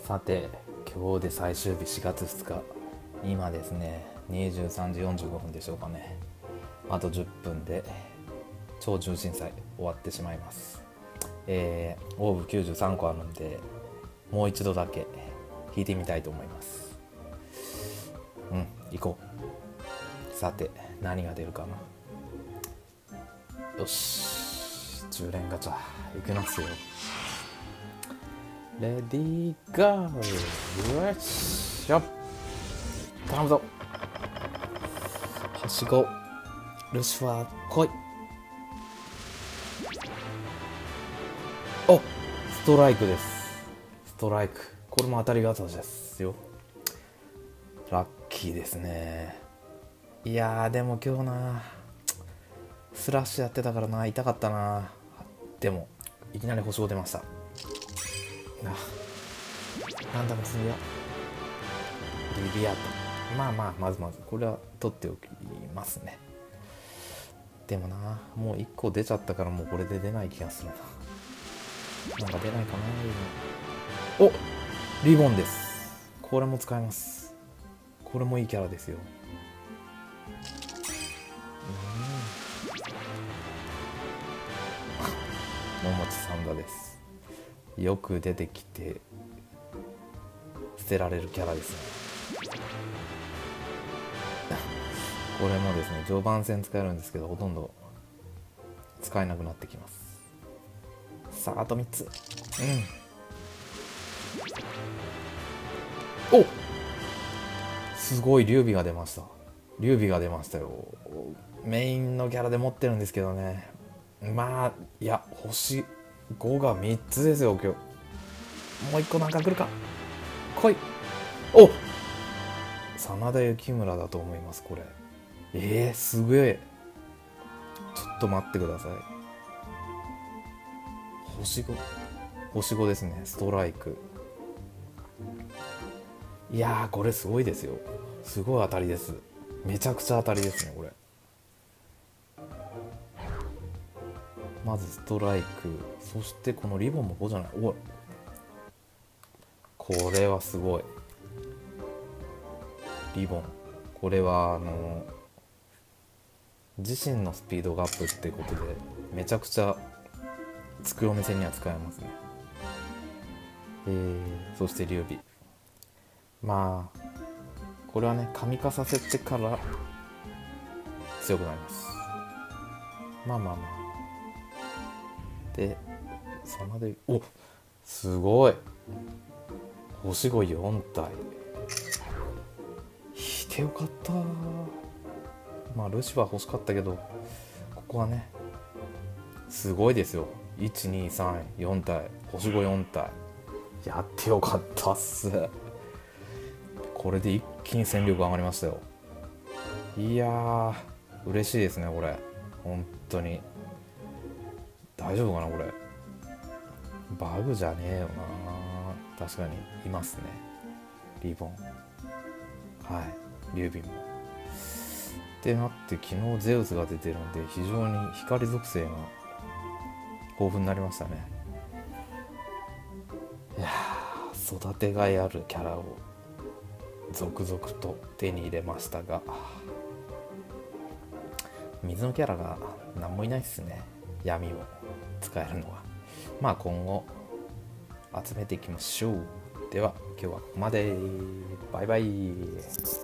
さて、今日で最終日4月2日。今ですね、23時45分でしょうかね。あと10分で超重心祭終わってしまいます。オーブ93個あるんで、もう一度だけ引いてみたいと思います。行こう。さて、何が出るかな。よし、10連ガチャいきますよ。レディーゴー。よっしゃ、頼むぞ。はしごルシファー来い。お、ストライクです。ストライク、これも当たり型ですよ。ラッキーですね。いやー、でも今日な、スラッシュやってたからな、痛かったな。でもいきなり星5出ました。なんだか次はリビアート。まずこれは取っておきますね。でもな、もう1個出ちゃったから、もうこれで出ない気がするな。なんか出ないかな。お、リボンです。これも使えます。これもいいキャラですよ。桃地さんだです。よく出てきて捨てられるキャラですね。これもですね、序盤戦使えるんですけど、ほとんど使えなくなってきます。さあ、あと3つ。お、すごい、劉備が出ました。劉備が出ましたよ。メインのキャラで持ってるんですけどね。まあ、いや、星5が3つですよ、今日。もう1個なんか来るか。来い。お、真田幸村だと思います、これ。すげえ。ちょっと待ってください。星5ですね。ストライク。いやー、これすごいですよ。すごい当たりです。めちゃくちゃ当たりですね、これ。まずストライク、そしてこのリボンも5じゃない。おい、これはすごい。リボン、これは自身のスピードがアップってことで、めちゃくちゃつくお店には使えますね。そして劉備、まあこれはね、神化させてから強くなります。で、真田、お、すごい、星5、4体引いてよかった。ルシファー欲しかったけど、ここはね、すごいですよ。123、4体、星5、4体やってよかったっす。これで一気に戦力上がりましたよ。いやー、嬉しいですね、これ。本当に大丈夫かな、これ。バグじゃねえよな。確かにいますね、リボン。はい、劉備もってなって、昨日ゼウスが出てるんで、非常に光属性が豊富になりましたね。いやー、育てがいあるキャラを続々と手に入れましたが、水のキャラが何もいないっすね。闇も使えるのは。今後集めていきましょう。では今日はここまで。バイバイ。